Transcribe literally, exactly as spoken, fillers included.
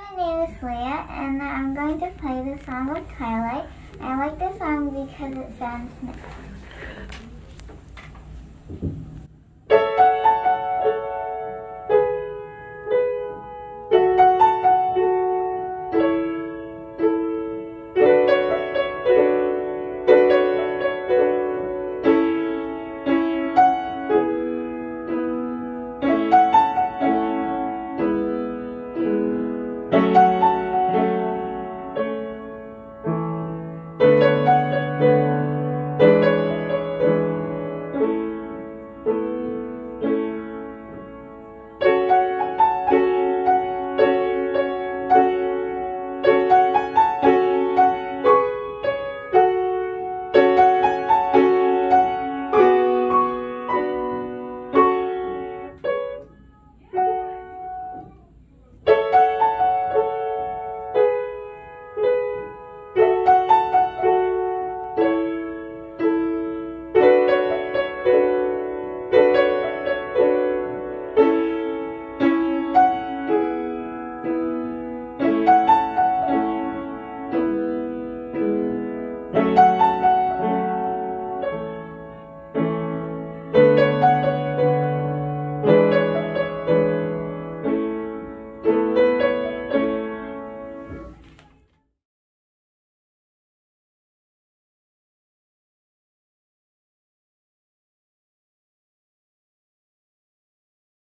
my name is Leah, and I'm going to play the song of Twilight. I like the song because it sounds nice.